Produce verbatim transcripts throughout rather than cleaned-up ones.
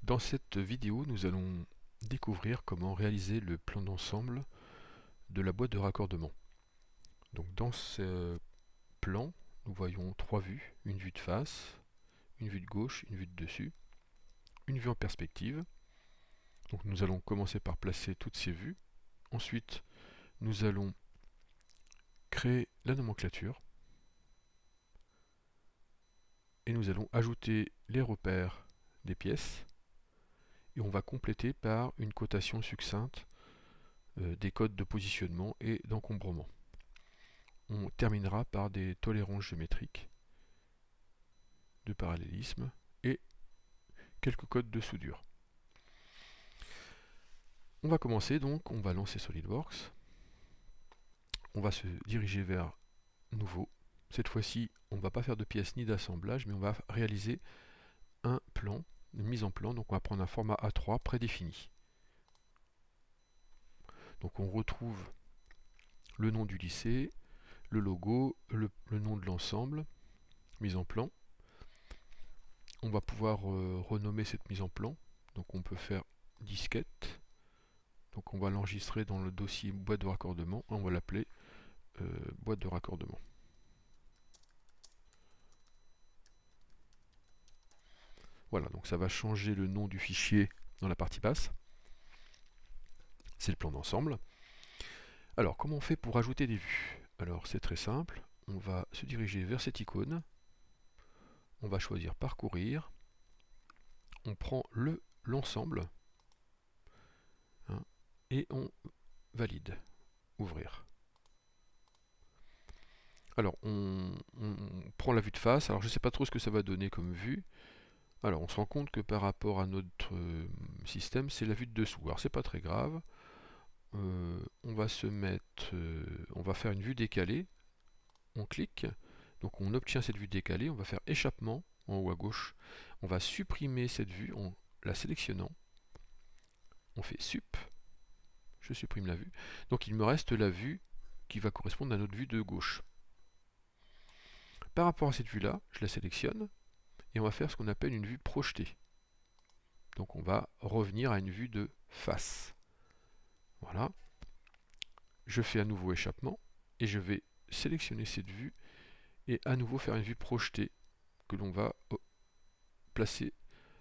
Dans cette vidéo, nous allons découvrir comment réaliser le plan d'ensemble de la boîte de raccordement. Donc dans ce plan, nous voyons trois vues, une vue de face, une vue de gauche, une vue de dessus, une vue en perspective. Donc nous allons commencer par placer toutes ces vues. Ensuite, nous allons créer la nomenclature et nous allons ajouter les repères des pièces et on va compléter par une cotation succincte euh, des codes de positionnement et d'encombrement. On terminera par des tolérances géométriques, de parallélisme et quelques codes de soudure. On va commencer donc, on va lancer SolidWorks. On va se diriger vers Nouveau. Cette fois-ci, on ne va pas faire de pièces ni d'assemblage, mais on va réaliser un plan, une mise en plan. Donc on va prendre un format A trois prédéfini. Donc on retrouve le nom du lycée, le logo, le, le nom de l'ensemble, mise en plan. On va pouvoir euh, renommer cette mise en plan. Donc on peut faire disquette. Donc on va l'enregistrer dans le dossier boîte de raccordement. On va l'appeler euh, boîte de raccordement. Voilà, donc ça va changer le nom du fichier dans la partie basse. C'est le plan d'ensemble. Alors, comment on fait pour ajouter des vues? Alors, c'est très simple. On va se diriger vers cette icône. On va choisir parcourir. On prend le l'ensemble. Hein, et on valide. Ouvrir. Alors, on, on prend la vue de face. Alors, je ne sais pas trop ce que ça va donner comme vue. Alors, on se rend compte que par rapport à notre euh, système, c'est la vue de dessous. Alors, c'est pas très grave. Euh, on va se mettre, euh, on va faire une vue décalée. On clique, donc on obtient cette vue décalée. On va faire échappement en haut à gauche. On va supprimer cette vue en la sélectionnant. On fait sup. Je supprime la vue. Donc il me reste la vue qui va correspondre à notre vue de gauche. Par rapport à cette vue-là, je la sélectionne et on va faire ce qu'on appelle une vue projetée. Donc on va revenir à une vue de face. Voilà. Je fais à nouveau échappement et je vais sélectionner cette vue et à nouveau faire une vue projetée que l'on va placer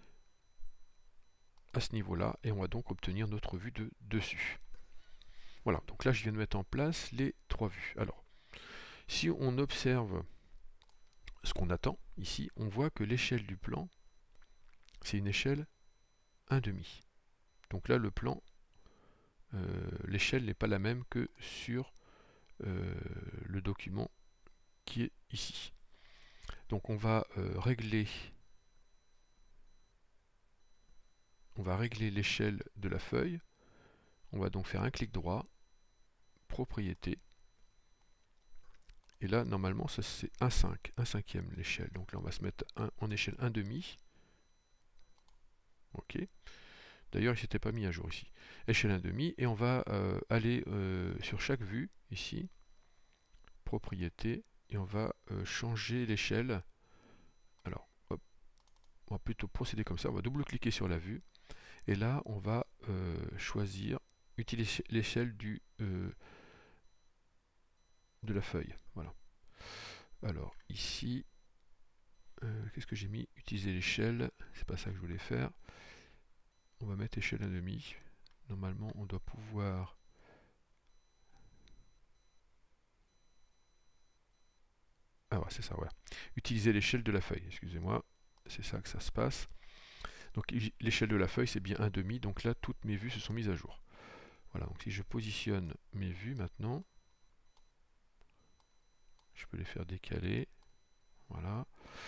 à ce niveau-là et on va donc obtenir notre vue de dessus. Voilà, donc là je viens de mettre en place les trois vues. Alors, si on observe ce qu'on attend ici, on voit que l'échelle du plan, c'est une échelle un demi. Donc là le plan, euh, l'échelle n'est pas la même que sur euh, le document qui est ici. Donc on va euh, régler on va régler l'échelle de la feuille. On va donc faire un clic droit, propriété. Et là, normalement, ça c'est un cinq, un cinquième l'échelle. Donc là, on va se mettre un, en échelle un demi. Ok. D'ailleurs, il ne s'était pas mis à jour ici. Échelle un demi. Et on va euh, aller euh, sur chaque vue, ici, propriété. Et on va euh, changer l'échelle. Alors, hop, on va plutôt procéder comme ça. On va double-cliquer sur la vue. Et là, on va euh, choisir, utiliser l'échelle du euh, de la feuille. Voilà. Alors, ici, euh, qu'est-ce que j'ai mis? Utiliser l'échelle. C'est pas ça que je voulais faire. On va mettre échelle un demi. Normalement, on doit pouvoir... Ah ouais, c'est ça, voilà. Utiliser l'échelle de la feuille, excusez-moi. C'est ça que ça se passe. Donc l'échelle de la feuille, c'est bien un demi. Donc là, toutes mes vues se sont mises à jour. Voilà, donc si je positionne mes vues maintenant, je peux les faire décaler. Voilà.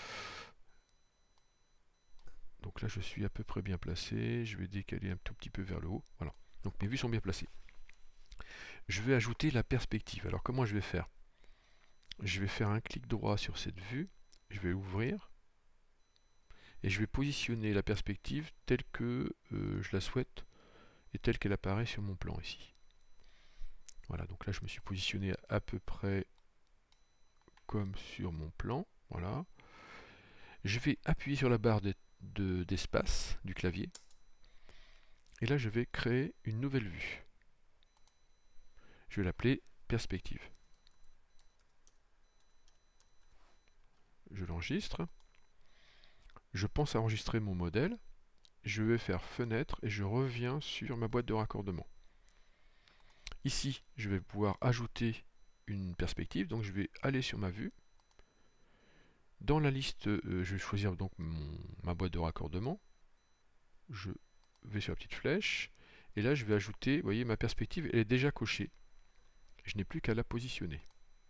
Donc là, je suis à peu près bien placé. Je vais décaler un tout petit peu vers le haut. Voilà. Donc mes vues sont bien placées. Je vais ajouter la perspective. Alors comment je vais faire? Je vais faire un clic droit sur cette vue. Je vais ouvrir. Et je vais positionner la perspective telle que euh, je la souhaite et telle qu'elle apparaît sur mon plan ici. Voilà, donc là je me suis positionné à peu près comme sur mon plan. Voilà. Je vais appuyer sur la barre d'espace de, du clavier Et là, je vais créer une nouvelle vue. Je vais l'appeler perspective. Je l'enregistre. Je pense à enregistrer mon modèle. Je vais faire fenêtre et je reviens sur ma boîte de raccordement. Ici, je vais pouvoir ajouter une perspective. Donc, je vais aller sur ma vue. Dans la liste, euh, je vais choisir donc mon, ma boîte de raccordement. Je vais sur la petite flèche. Et là, je vais ajouter, vous voyez, ma perspective, elle est déjà cochée. Je n'ai plus qu'à la positionner.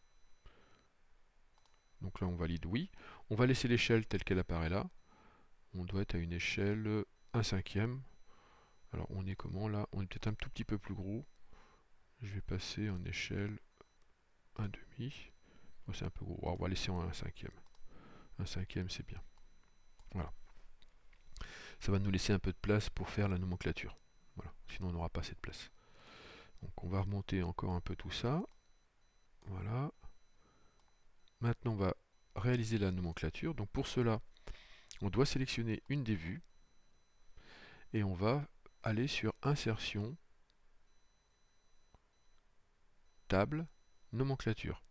Donc là, on valide oui. On va laisser l'échelle telle qu'elle apparaît là. On doit être à une échelle un cinquième. Alors, on est comment là? On est peut-être un tout petit peu plus gros. Je vais passer en échelle un demi. Oh, c'est un peu gros. On va laisser en un cinquième. un cinquième, c'est bien. Voilà. Ça va nous laisser un peu de place pour faire la nomenclature. Voilà. Sinon, on n'aura pas assez de place. Donc, on va remonter encore un peu tout ça. Voilà. Maintenant, on va réaliser la nomenclature. Donc, pour cela, on doit sélectionner une des vues. Et on va aller sur Insertion, Table, Nomenclature.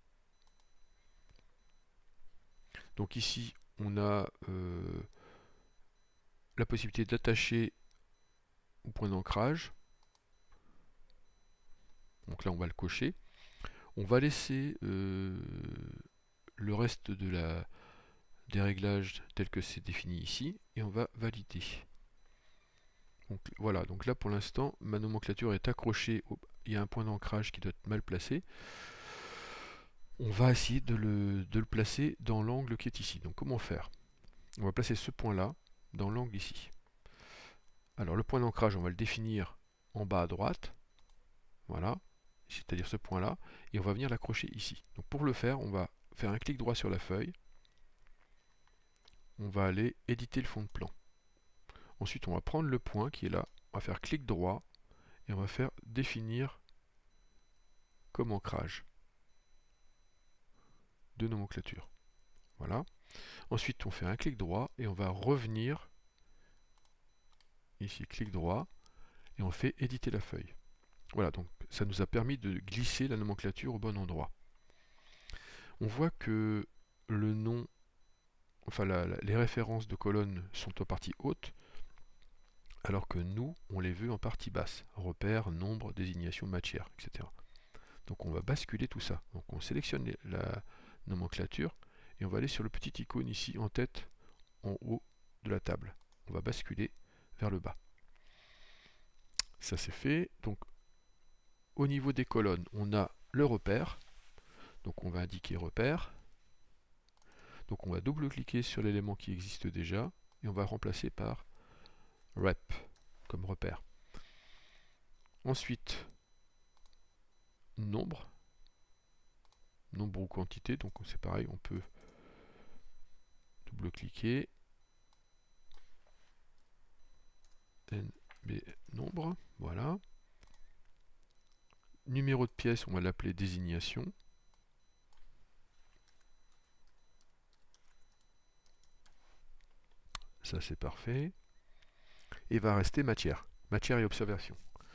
Donc ici, on a euh, la possibilité d'attacher au point d'ancrage. Donc là, on va le cocher. On va laisser euh, le reste de la, des réglages tels que c'est défini ici. Et on va valider. Donc voilà, donc là pour l'instant, ma nomenclature est accrochée. Au, il y a un point d'ancrage qui doit être mal placé. On va essayer de le, de le placer dans l'angle qui est ici. Donc comment faire? On va placer ce point-là dans l'angle ici. Alors le point d'ancrage, on va le définir en bas à droite. Voilà, c'est-à-dire ce point-là. Et on va venir l'accrocher ici. Donc pour le faire, on va faire un clic droit sur la feuille. On va aller éditer le fond de plan. Ensuite, on va prendre le point qui est là. On va faire clic droit et on va faire définir comme ancrage de nomenclature. Voilà. Ensuite, on fait un clic droit et on va revenir ici, clic droit, et on fait éditer la feuille. Voilà, donc ça nous a permis de glisser la nomenclature au bon endroit. On voit que le nom, enfin la, la, les références de colonnes sont en partie haute, alors que nous, on les veut en partie basse. Repère, nombre, désignation, matière, et cetera. Donc on va basculer tout ça. Donc on sélectionne les, la nomenclature et on va aller sur le petit icône ici en tête, en haut de la table. On va basculer vers le bas. Ça c'est fait. Donc au niveau des colonnes, on a le repère. Donc on va indiquer repère. Donc on va double-cliquer sur l'élément qui existe déjà et on va remplacer par rep comme repère. Ensuite, nombre. Nombre ou quantité, donc c'est pareil, on peut double-cliquer. N B nombre, voilà. Numéro de pièce, on va l'appeler désignation. Ça c'est parfait. Et va rester matière. Matière et observation.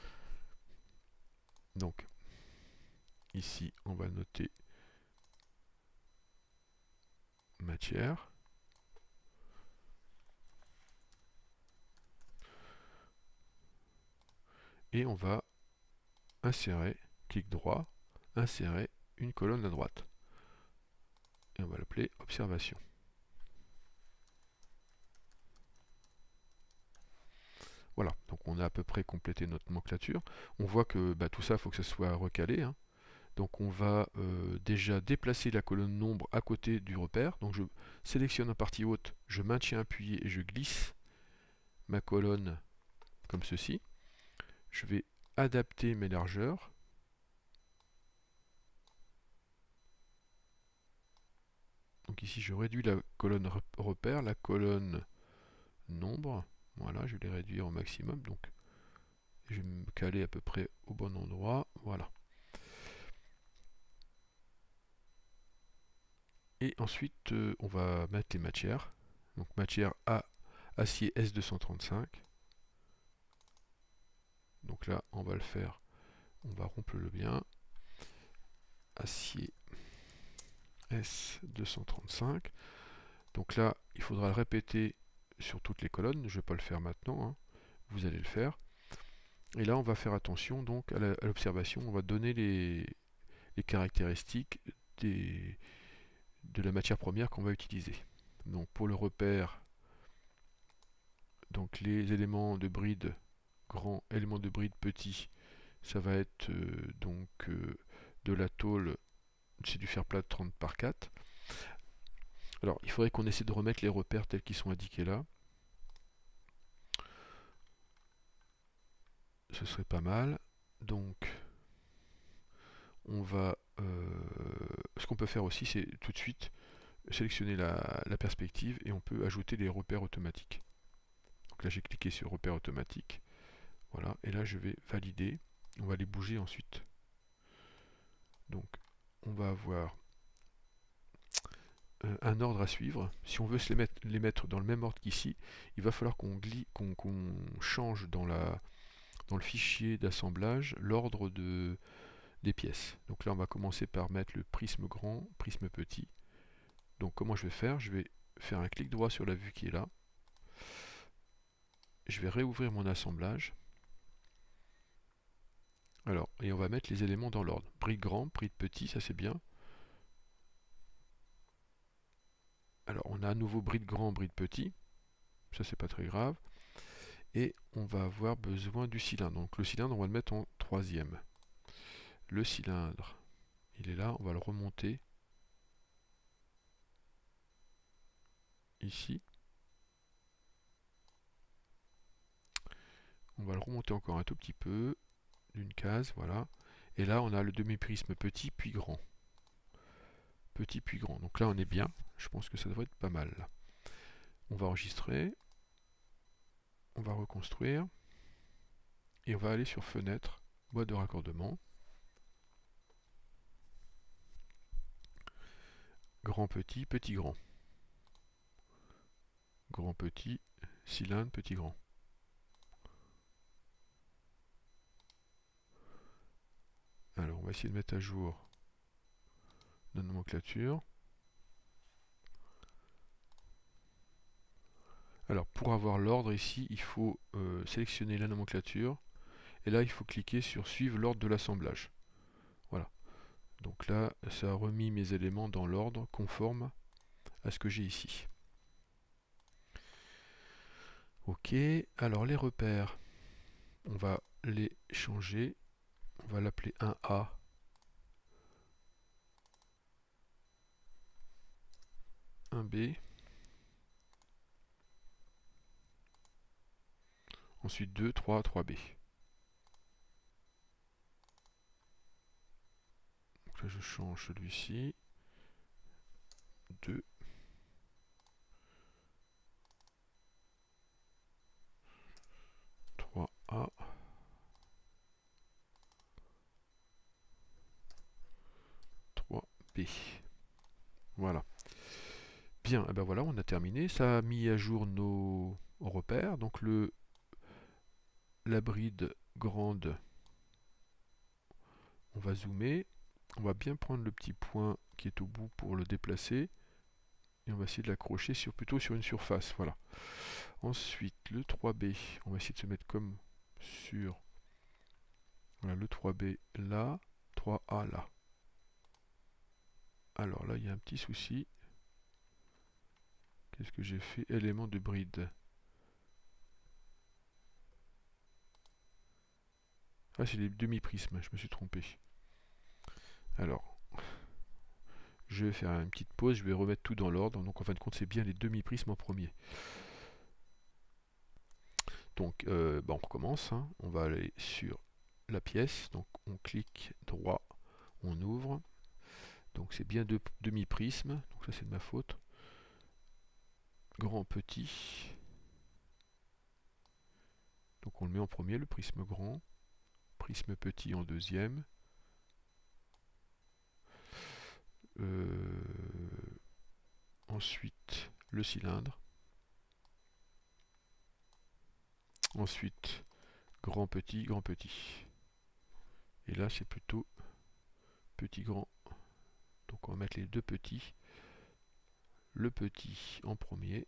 Donc, ici, on va noter matière. Et on va insérer, clic droit, insérer une colonne à droite. Et on va l'appeler observation. Voilà, donc on a à peu près complété notre nomenclature. On voit que bah, tout ça, il faut que ça soit recalé. Hein. Donc on va euh, déjà déplacer la colonne nombre à côté du repère. Donc je sélectionne en partie haute, je maintiens appuyé et je glisse ma colonne comme ceci. Je vais adapter mes largeurs. Donc ici je réduis la colonne repère, la colonne nombre. Voilà, je vais les réduire au maximum. Donc je vais me caler à peu près au bon endroit. Voilà. Et ensuite, euh, on va mettre les matières. Donc matière A, acier S deux cent trente-cinq. on va le faire, on va rompre le bien. Acier S deux cent trente-cinq. Donc là, il faudra le répéter sur toutes les colonnes. Je ne vais pas le faire maintenant, hein. Vous allez le faire. Et là, on va faire attention donc à l'observation. On va donner les, les caractéristiques des, de la matière première qu'on va utiliser. Donc pour le repère, donc les éléments de bride grands, éléments de bride petits, ça va être euh, donc euh, de la tôle, c'est du fer plat de trente par quatre. Alors il faudrait qu'on essaie de remettre les repères tels qu'ils sont indiqués là. Ce serait pas mal. Donc on va euh, ce qu'on peut faire aussi, c'est tout de suite sélectionner la, la perspective et on peut ajouter les repères automatiques. Donc là j'ai cliqué sur repères automatiques. Voilà, et là je vais valider. On va les bouger ensuite. Donc on va avoir euh, un ordre à suivre. Si on veut se les mettre, les mettre dans le même ordre qu'ici, il va falloir qu'on qu'on qu'on change dans, la, dans le fichier d'assemblage l'ordre de, des pièces. Donc là on va commencer par mettre le prisme grand, prisme petit. Donc comment je vais faire? Je vais faire un clic droit sur la vue qui est là. Je vais réouvrir mon assemblage. Alors, et on va mettre les éléments dans l'ordre. Bride grand, bride petit, ça c'est bien. Alors on a à nouveau bride grand, bride petit. Ça c'est pas très grave. Et on va avoir besoin du cylindre. Donc le cylindre, on va le mettre en troisième. Le cylindre, il est là, on va le remonter ici. On va le remonter encore un tout petit peu, d'une case, voilà. Et là, on a le demi-prisme petit puis grand. Petit puis grand. Donc là, on est bien. Je pense que ça devrait être pas mal. Là. On va enregistrer. On va reconstruire. Et on va aller sur Fenêtre, boîte de raccordement. Grand, petit, petit, grand. Grand, petit, cylindre, petit, grand. Alors, on va essayer de mettre à jour la nomenclature. Alors, pour avoir l'ordre ici, il faut euh, sélectionner la nomenclature. Et là, il faut cliquer sur Suivre l'ordre de l'assemblage. Voilà. Donc là, ça a remis mes éléments dans l'ordre conforme à ce que j'ai ici. Ok, alors les repères, on va les changer. On va l'appeler un A. un B. Ensuite deux, trois, trois B. Donc là, je change celui-ci. deux. trois A. trois B. Voilà. Bien, et ben voilà, on a terminé. Ça a mis à jour nos repères. Donc le la bride grande, on va zoomer. On va bien prendre le petit point qui est au bout pour le déplacer. Et on va essayer de l'accrocher sur, plutôt sur une surface. Voilà. Ensuite, le trois B, on va essayer de se mettre comme sur voilà, le trois B là, trois A là. Alors là, il y a un petit souci. Qu'est-ce que j'ai fait? Élément de bride. Ah, c'est les demi-prismes, je me suis trompé. Alors, je vais faire une petite pause, je vais remettre tout dans l'ordre. Donc en fin de compte, c'est bien les demi-prismes en premier. Donc, euh, bah, on recommence. Hein. On va aller sur la pièce. Donc, on clique droit, on ouvre. Donc, c'est bien deux demi-prismes. Donc, ça, c'est de ma faute. Grand, petit. Donc, on le met en premier, le prisme grand. Prisme petit en deuxième. Euh, ensuite, le cylindre. Ensuite, grand, petit, grand, petit. Et là, c'est plutôt petit, grand. Donc on va mettre les deux petits. Le petit en premier.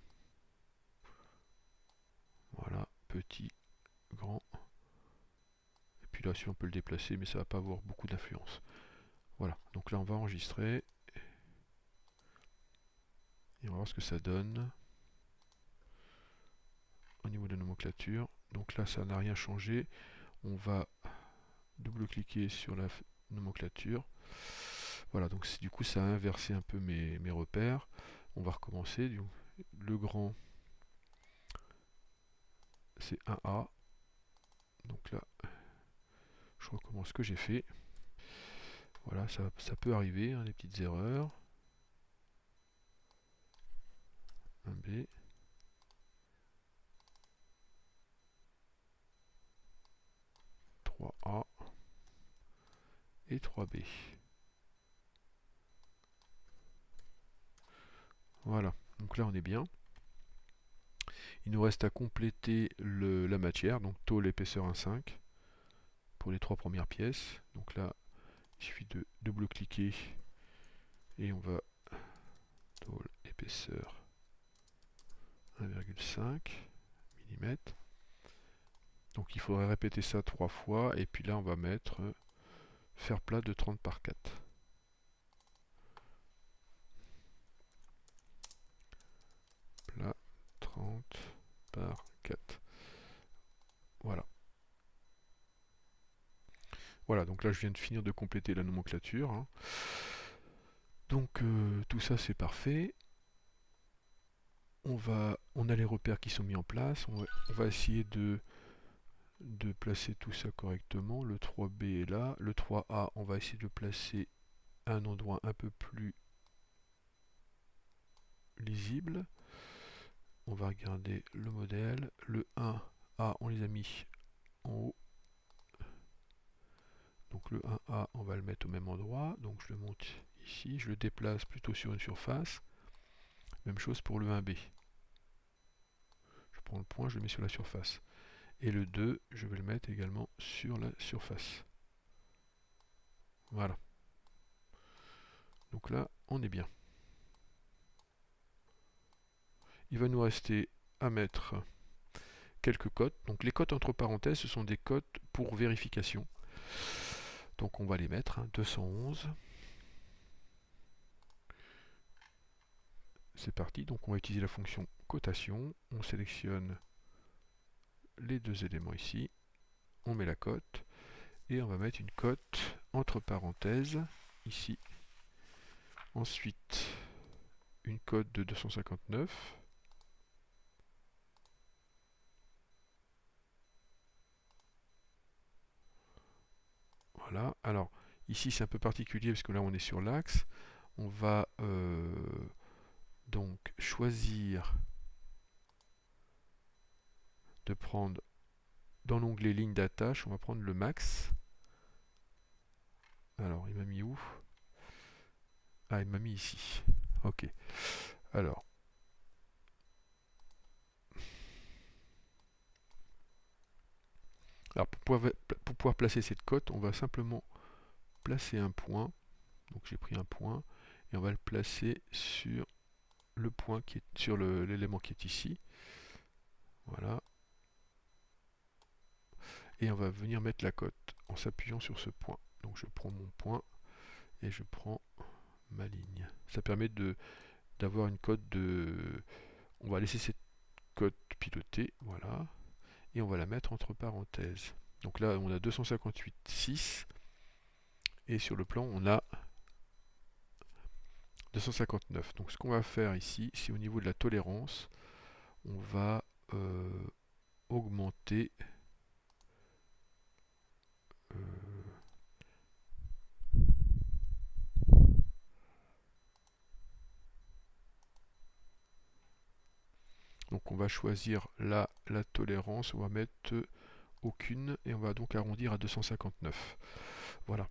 Voilà, petit, grand. Et puis là, si on peut le déplacer, mais ça va pas avoir beaucoup d'influence. Voilà, donc là, on va enregistrer. Et on va voir ce que ça donne au niveau de la nomenclature. Donc là, ça n'a rien changé. On va double-cliquer sur la nomenclature. Voilà, donc du coup, ça a inversé un peu mes, mes repères. On va recommencer. Du coup, le grand, c'est un A. Donc là, je recommence ce que j'ai fait. Voilà, ça, ça peut arriver, hein, des petites erreurs. un B. trois A. Et trois B. Voilà, donc là on est bien. Il nous reste à compléter le, la matière, donc tôle épaisseur un virgule cinq pour les trois premières pièces. Donc là, il suffit de double-cliquer et on va tôle épaisseur un virgule cinq millimètres. Donc il faudrait répéter ça trois fois et puis là on va mettre faire plat de trente par quatre. Plat trente par quatre. Voilà. Voilà, donc là je viens de finir de compléter la nomenclature. Hein. Donc euh, tout ça c'est parfait. On, va, on a les repères qui sont mis en place. On va, on va essayer de, de placer tout ça correctement. Le trois B est là. Le trois A, on va essayer de le placer à un endroit un peu plus lisible. On va regarder le modèle. Le un A, on les a mis en haut. Donc le un A, on va le mettre au même endroit. Donc je le monte ici. Je le déplace plutôt sur une surface. Même chose pour le un B. Je prends le point, je le mets sur la surface. Et le deux, je vais le mettre également sur la surface. Voilà. Donc là, on est bien. Il va nous rester à mettre quelques cotes. Donc les cotes entre parenthèses, ce sont des cotes pour vérification. Donc on va les mettre, hein, deux cent onze. C'est parti, donc on va utiliser la fonction cotation. On sélectionne les deux éléments ici. On met la cote. Et on va mettre une cote entre parenthèses, ici. Ensuite, une cote de deux cent cinquante-neuf. Voilà, alors ici c'est un peu particulier parce que là on est sur l'axe. On va euh, donc choisir de prendre dans l'onglet ligne d'attache, on va prendre le max. Alors il m'a mis où? Ah, il m'a mis ici. Ok. Alors. Alors pour pouvoir, pour pouvoir placer cette cote, on va simplement placer un point. Donc j'ai pris un point et on va le placer sur le point qui est sur l'élément qui est ici. Voilà. Et on va venir mettre la cote en s'appuyant sur ce point. Donc je prends mon point et je prends ma ligne. Ça permet de d'avoir une cote de... On va laisser cette cote piloter, voilà. Et on va la mettre entre parenthèses. Donc là, on a deux cent cinquante-huit virgule six. Et sur le plan, on a deux cent cinquante-neuf. Donc ce qu'on va faire ici, c'est au niveau de la tolérance, on va euh, augmenter euh, donc on va choisir là la tolérance, on va mettre euh, aucune et on va donc arrondir à deux cent cinquante-neuf. Voilà.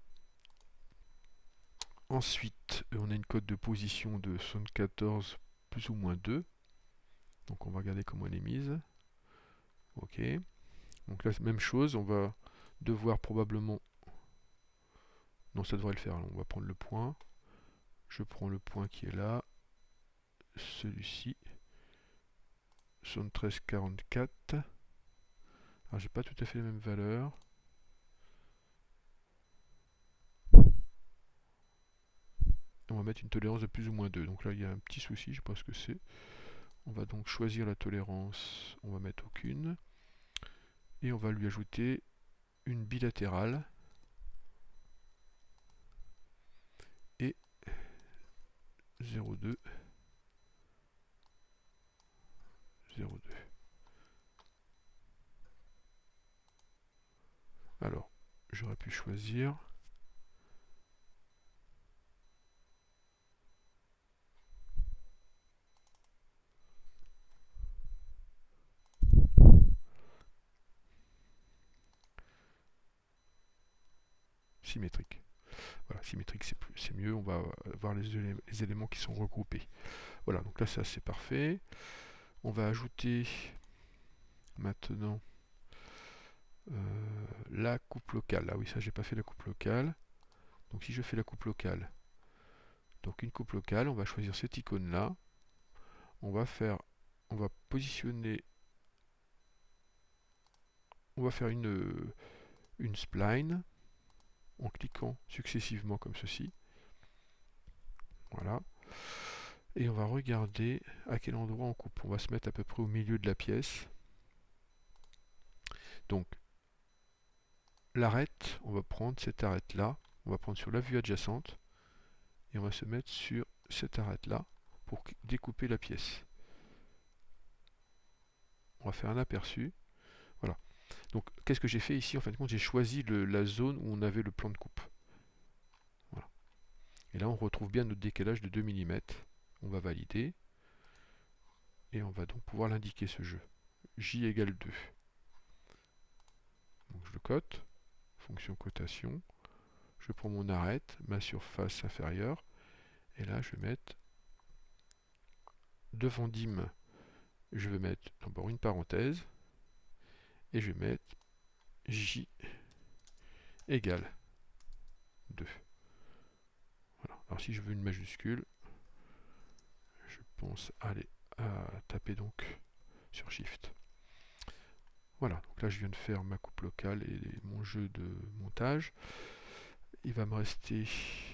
Ensuite, on a une cote de position de soixante-quatorze plus ou moins deux. Donc on va regarder comment elle est mise. Ok. Donc là, même chose, on va devoir probablement... Non, ça devrait le faire. On va prendre le point. Je prends le point qui est là. Celui-ci. soixante-treize quarante-quatre. Alors, j'ai pas tout à fait la même valeur. On va mettre une tolérance de plus ou moins deux. Donc là, il y a un petit souci, je sais pas ce que c'est. On va donc choisir la tolérance. On va mettre aucune. Et on va lui ajouter une bilatérale. Et zéro virgule deux. zéro virgule deux. Alors, j'aurais pu choisir... symétrique. Voilà, symétrique c'est mieux, on va avoir les, élé les éléments qui sont regroupés. Voilà, donc là ça c'est parfait. On va ajouter maintenant euh, la coupe locale. Ah oui, ça j'ai pas fait la coupe locale. Donc si je fais la coupe locale, donc une coupe locale, on va choisir cette icône là. On va faire, on va positionner, on va faire une, une spline en cliquant successivement comme ceci. Voilà. Et on va regarder à quel endroit on coupe. On va se mettre à peu près au milieu de la pièce. Donc, l'arête, on va prendre cette arête-là. On va prendre sur la vue adjacente. Et on va se mettre sur cette arête-là pour découper la pièce. On va faire un aperçu. Voilà. Donc, qu'est-ce que j'ai fait ici? En fin de compte, j'ai choisi le, la zone où on avait le plan de coupe. Voilà. Et là, on retrouve bien notre décalage de deux millimètres. On va valider. Et on va donc pouvoir l'indiquer, ce jeu. J égale deux. Donc, je le cote. Fonction cotation. Je prends mon arête, ma surface inférieure. Et là, je vais mettre devant dim. Je vais mettre d'abord une parenthèse. Et je vais mettre J égale deux. Voilà. Alors si je veux une majuscule, je pense aller à taper donc sur Shift. Voilà, donc là je viens de faire ma coupe locale et mon jeu de montage. Il va me rester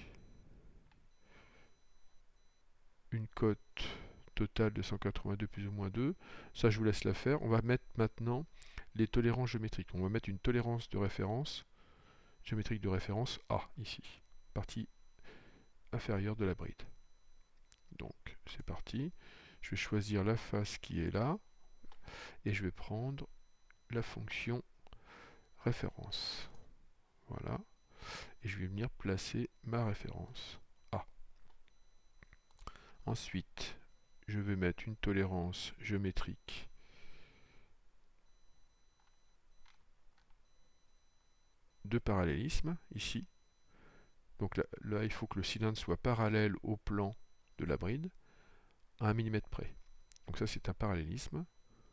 une cote totale de cent quatre-vingt-deux plus ou moins deux. Ça je vous laisse la faire. On va mettre maintenant les tolérances géométriques. On va mettre une tolérance de référence, géométrique de référence A, ici, partie inférieure de la bride. Donc c'est parti. Je vais choisir la face qui est là et je vais prendre la fonction référence. Voilà. Et je vais venir placer ma référence A. Ensuite, je vais mettre une tolérance géométrique de parallélisme ici. Donc là, là, il faut que le cylindre soit parallèle au plan de la bride à un millimètre près. Donc ça, c'est un parallélisme.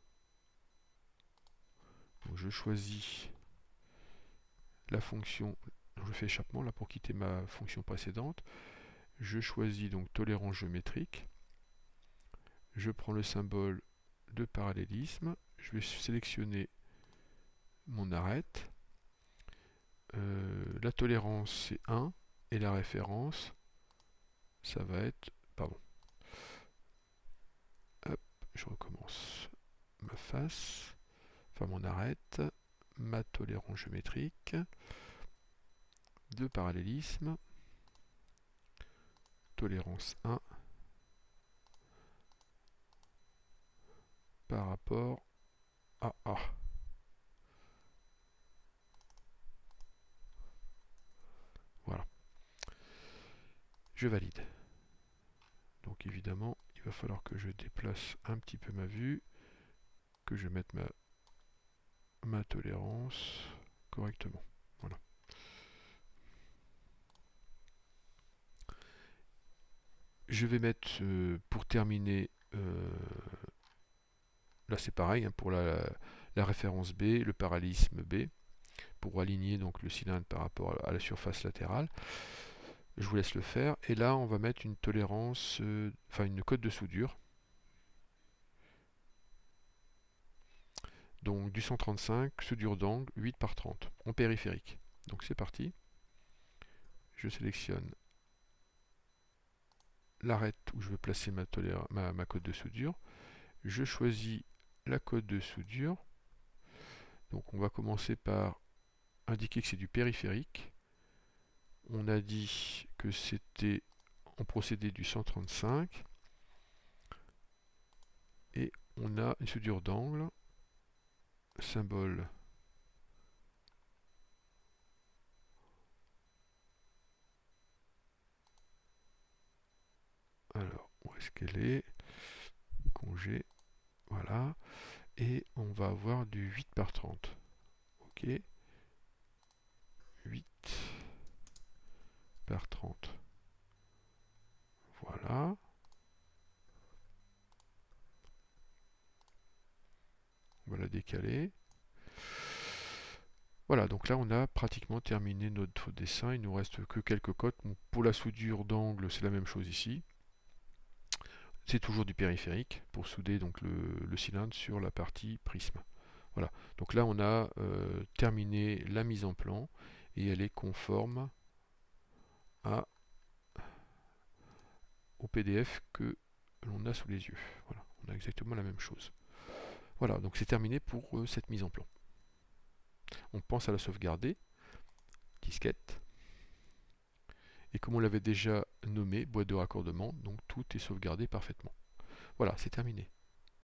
Donc je choisis la fonction, je fais échappement là pour quitter ma fonction précédente. Je choisis donc tolérance géométrique. Je prends le symbole de parallélisme. Je vais sélectionner mon arête. Euh, la tolérance c'est un et la référence ça va être, pardon, hop, je recommence ma face, enfin mon arête, ma tolérance géométrique de parallélisme, tolérance un par rapport à A. Voilà. Je valide. Donc évidemment, il va falloir que je déplace un petit peu ma vue, que je mette ma, ma tolérance correctement. Voilà. Je vais mettre, euh, pour terminer, euh, là c'est pareil, hein, pour la, la référence B, le parallélisme B, pour aligner donc le cylindre par rapport à la surface latérale. Je vous laisse le faire. Et là, on va mettre une tolérance, euh, enfin une cote de soudure. Donc du cent trente-cinq, soudure d'angle, huit par trente, en périphérique. Donc c'est parti. Je sélectionne l'arête où je veux placer ma, ma, ma cote de soudure. Je choisis la cote de soudure. Donc on va commencer par indiquer que c'est du périphérique. On a dit que c'était en procédé du cent trente-cinq. Et on a une soudure d'angle, symbole alors, où est-ce qu'elle est? Congé, voilà. Et on va avoir du huit par trente. Ok. huit par trente. Voilà. On va la décaler. Voilà, donc là on a pratiquement terminé notre dessin. Il nous reste que quelques cotes. Bon, pour la soudure d'angle, c'est la même chose ici. C'est toujours du périphérique pour souder donc le, le cylindre sur la partie prisme. Voilà, donc là on a euh, terminé la mise en plan et elle est conforme à, au P D F que l'on a sous les yeux. Voilà, on a exactement la même chose. Voilà, donc c'est terminé pour euh, cette mise en plan. On pense à la sauvegarder, disquette, et comme on l'avait déjà nommé, boîte de raccordement, donc tout est sauvegardé parfaitement. Voilà, c'est terminé.